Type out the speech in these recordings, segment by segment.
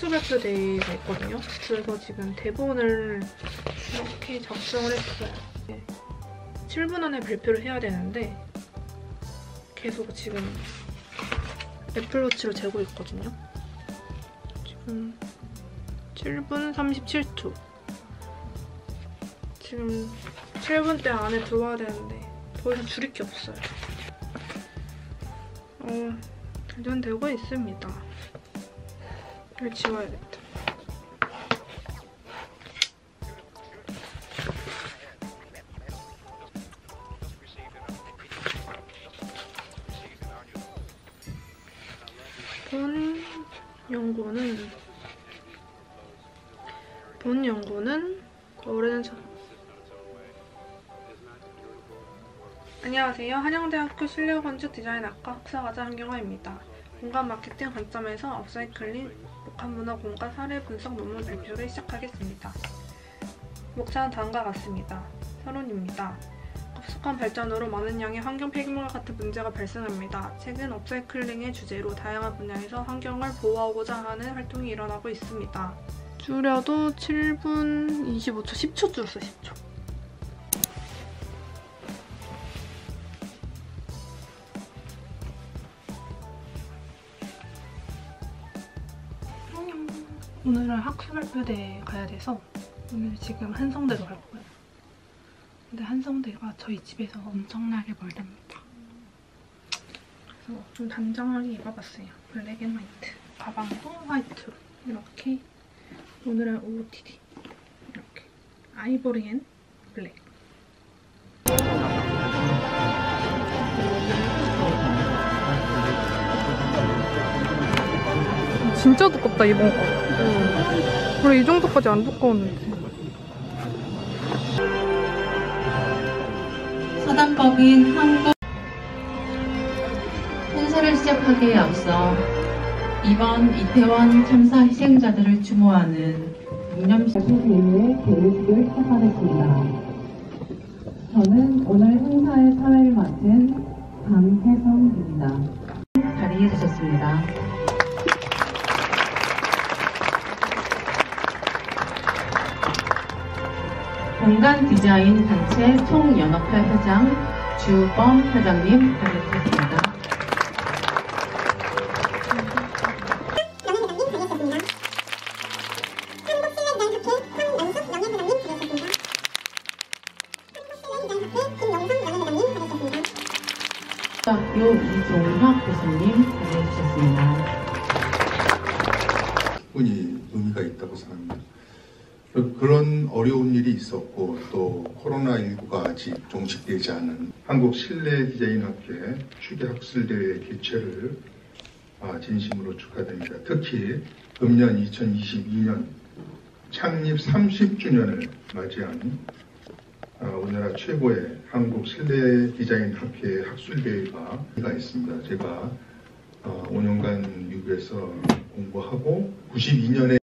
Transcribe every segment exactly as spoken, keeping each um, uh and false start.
학술 발표 데이가 있거든요. 그래서 지금 대본을 이렇게 작성을 했어요. 네. 칠 분 안에 발표를 해야 되는데 계속 지금 애플워치로 재고 있거든요. 지금 칠 분 삼십칠 초. 지금 칠 분대 안에 들어와야 되는데 더 이상 줄일 게 없어요. 어, 발전되고 있습니다. 이걸 지워야겠다. 본 연구는 본 연구는 올해는 저... 안녕하세요. 한양대학교 실내건축 디자인학과 학사과자 한경화입니다. 공간 마케팅 관점에서 업사이클링, 복합문화 공간 사례 분석 논문 발표를 시작하겠습니다. 목차는 다음과 같습니다. 서론입니다. 급속한 발전으로 많은 양의 환경 폐기물과 같은 문제가 발생합니다. 최근 업사이클링의 주제로 다양한 분야에서 환경을 보호하고자 하는 활동이 일어나고 있습니다. 줄여도 칠 분 이십오 초, 십 초 줄었어, 십 초. 오늘은 학술 발표대에 가야 돼서 오늘 지금 한성대로 갈 거예요. 근데 한성대가 저희 집에서 엄청나게 멀답니다. 그래서 좀 단정하게 입어봤어요. 블랙 앤 화이트. 가방도 화이트로 이렇게. 오늘은 오오티디 이렇게 아이보리 앤 블랙. 진짜 두껍다 이번 거. 응. 원래 이 정도까지 안 두꺼웠는데. 사단법인 한국 행사를 시작하기에 앞서 이번 이태원 참사 희생자들을 추모하는 묵념식 대회의 개회식을 시작하겠습니다. 저는 오늘 행사의 사회를 맡은 강혜성입니다. 자리해 주셨습니다. 공간 디자인 단체 총연합회 회장 주범 회장님 자리해주셨습니다. 학교 이종혁 교수님 자리해주셨습니다. 충분히 의미가 있다고 생각합니다. 그런 어려운 일이 있었고 또 코로나십구가 아직 종식되지 않은 한국 실내 디자인학회 추계학술대회 개최를 진심으로 축하드립니다. 특히 금년 이천이십이 년 창립 삼십 주년을 맞이한 우리나라 최고의 한국 실내 디자인학회 학술대회가 있습니다. 제가 오 년간 미국에서 공부하고 구십이 년에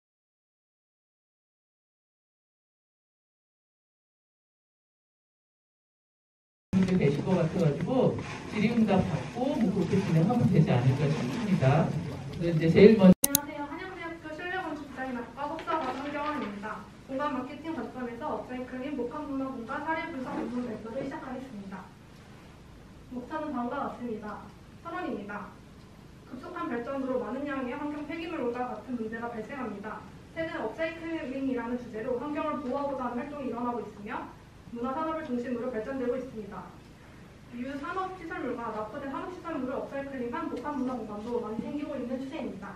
되실 것 같아가지고 질의응답 받고 뭐 그렇게 진행하면 되지 않을까 싶습니다. 이제 제일 먼저 안녕하세요. 한양대학교 실내건축 디자인학과 석사과정 한경화입니다. 공간 마케팅 관점에서 업사이클링, 복합문화 공간 사례 분석 논문 발표를 시작하겠습니다. 목차는 다음과 같습니다. 서론입니다. 급속한 발전으로 많은 양의 환경 폐기물과 같은 문제가 발생합니다. 최근 업사이클링이라는 주제로 환경을 보호하고자 하는 활동이 일어나고 있으며 문화산업을 중심으로 발전되고 있습니다. 유산업시설물과 납부된 산업시설물을 업사이클링한 복합문화 공간도 많이 생기고 있는 추세입니다.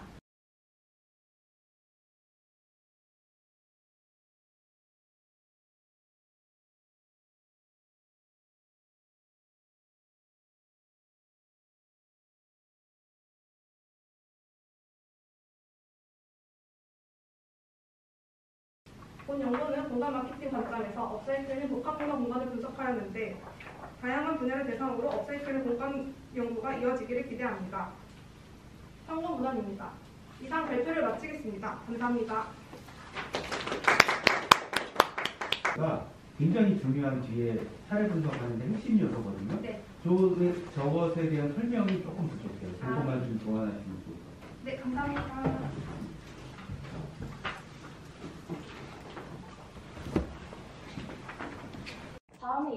본 연구는 공간 마케팅 관점에서 업사이클링 복합문화 공간을 분석하였는데 다양한 분야를 대상으로 업사이클링 공간 연구가 이어지기를 기대합니다. 성공 문헌입니다. 이상 발표를 마치겠습니다. 감사합니다. 굉장히 중요한 뒤에 사례 분석하는 데 핵심 요소거든요. 네. 저, 저것에 대한 설명이 조금 부족해요. 그거만 좀 도와주시면 좋을 것 같아요. 네, 감사합니다.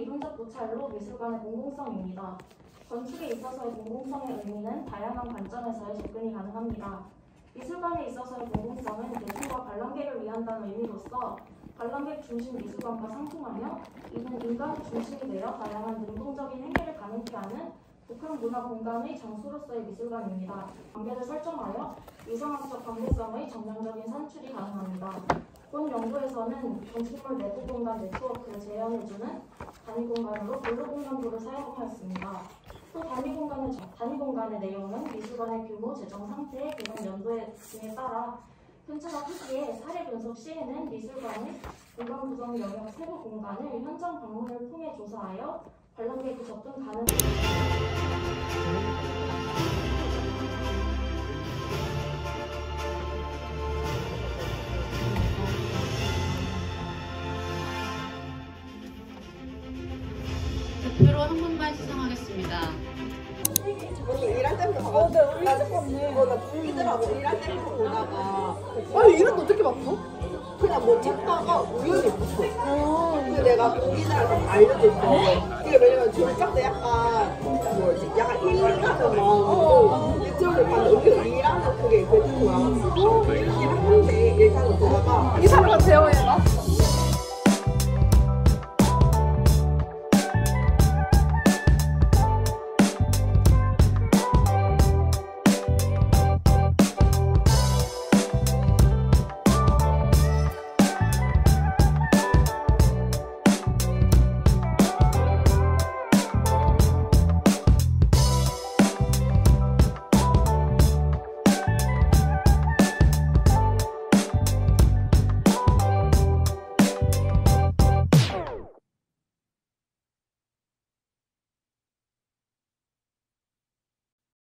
이론적 고찰로 미술관의 공공성입니다. 건축에 있어서의 공공성의 의미는 다양한 관점에서의 접근이 가능합니다. 미술관에 있어서의 공공성은 대중과 관람객을 위한다는 의미로서 관람객 중심 미술관과 상충하며 이는 인간 중심이 되어 다양한 능동적인 행위를 가능케 하는 북한 문화 공간의 장소로서의 미술관입니다. 관계를 설정하여 이성학적 관계성의 정량적인 산출이 가능합니다. 본 연구에서는 건축물 내부 공간 네트워크를 재현해주는 단위 공간으로 블록 공간부를 사용하였습니다. 또 단위 공간의, 단위 공간의 내용은 미술관의 규모, 재정 상태, 공간 연도 등에 따라 편차가 크기에 사례 분석 시에는 미술관의 공간 구성 영역 세부 공간을 현장 방문을 통해 조사하여 관람객이 접근 가능. 대표로 한 분만 시청하겠습니다. 언니 일할 때부터 봤어. 어, 나 일찍 봤네. 어, 나 보이더라고. 일할 때부터 보다가. 아니, 이런 거 어떻게 봤어? 그냥 뭐 찾다가 우연히 봤어. 어. 근데 내가 보기자를 알려줬어. 이게 왜냐면 졸작 때 약간, 뭐지? 약간 힐링하는 마음으로 유튜브를 봤는데 언니가 일하는 그게 그 거야. 어, 일하는데 얘기하는 거 보다가. 이 사람한테 대화해봐.